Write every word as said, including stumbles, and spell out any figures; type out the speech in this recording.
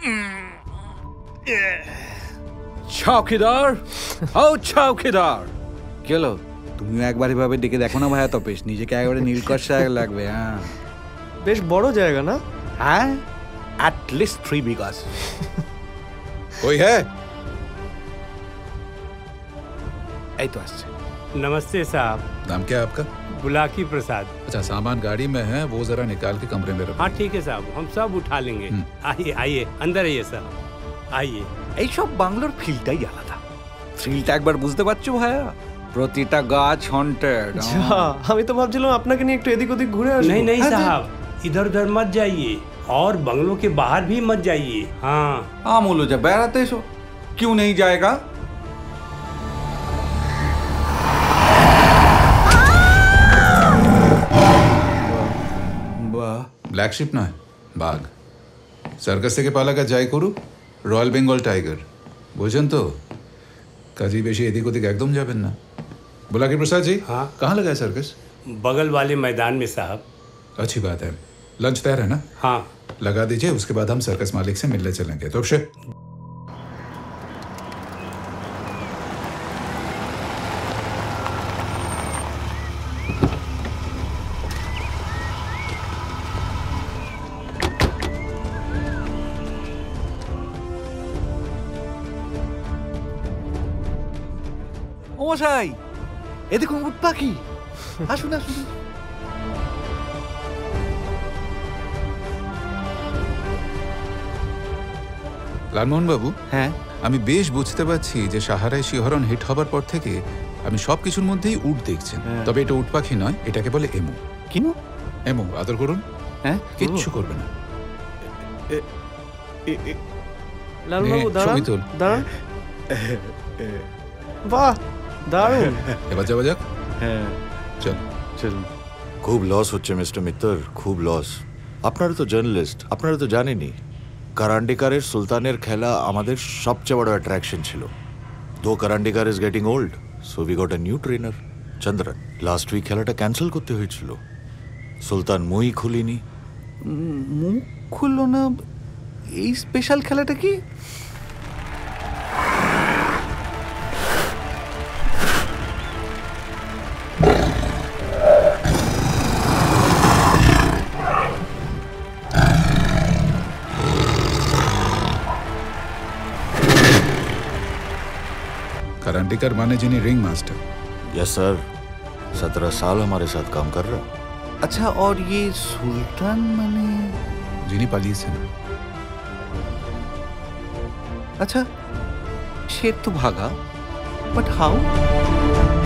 চৌকিদার, ও চৌকিদার, কি হলো? তুমিও একবার এভাবে ডেকে দেখো না ভাইয়া তপেশ, নিজেকে একেবারে নীলকর্ষা লাগবে। হ্যাঁ, বেশ বড় জায়গা না? হ্যাঁ, at least three bighas। कोई है? এই তো আসছে। नमस्ते साहब। नाम क्या है आपका? बुलाकी प्रसाद। अच्छा, सामान गाड़ी में है, वो जरा निकाल के कमरे में रखो। हाँ ठीक है साहब, हम सब उठा लेंगे। आइए आइए, अंदर आइए साहब, आइए। এইসব বাংলোর ফিলটাই আলাদা। থ্রিলটা একবার বুঝতে পারছো ভাইয়া? প্রতিটা গাছ হন্টেড। আচ্ছা, আমি তো ভাবছিলাম আপনাকে নিয়ে একটু এদিক ওদিক ঘুরে আসবো। नहीं नहीं साहब, इधर उधर मत जाइए और बंगलों के बाहर भी मत जाइए। हाँ আমুলো যা বেড়াতে এসো, क्यों नहीं जाएगा? ব্ল্যাক শিপ নয়, বাঘ। সার্কাস থেকে পালা গা যাই করুক, রয়্যাল বেঙ্গল টাইগার, বুঝেন তো? কাজী বেশি এদিক ওদিক একদম যাবেন না। बुलाकी प्रसाद जी, हाँ कहाँ लगा है सर्कस? बगल वाले मैदान में साहब। अच्छी बात है। लंच तैयार है ना? हाँ लगा दीजिए, उसके बाद हम सर्कस मालिक से मिलने चलेंगे। तो अक्षय, ও মশাই, এ দেখুন উট পাখি। আসুন আসুন। লালমোহন বাবু, হ্যাঁ, আমি বেশ বুঝতে পারছি যে সাহারায় শিহরণ হিট হবার পর থেকে আমি সব কিছুর মধ্যেই উট দেখছেন। তবে এটা উট পাখি নয়, এটাকে বলে এমু। কিনু? এমু, আদর করুন। হ্যাঁ, কিচ্ছু করবে না। লালবাবু নে, দাঁড়ান, ছবি তোল। দাঁড়ান। বাহ, দারুণ। এবার যাওয়া যাক। হ্যাঁ চল চল। খুব লস হচ্ছে মিস্টার মিত্তর, খুব লস। আপনারা তো জার্নালিস্ট, আপনারা তো জানেনই কারান্ডিকারের সুলতানের খেলা আমাদের সবচেয়ে বড় অ্যাট্রাকশন ছিল। Though Karandikar is getting old, so we got a new trainer Chandran. Last week খেলাটা ক্যান্সেল করতে হয়েছিল, সুলতান মুই খুলিনি। মুখ খুললো না? এই স্পেশাল খেলাটা কি? करांटीकर माने जिन्हें रिंग मास्टर। यस सर, सत्रह साल हमारे साथ काम कर रहा। अच्छा, और ये सुल्तान माने? जिन्हें पालिस है ना। अच्छा, शेर तो भागा, बट हाउ?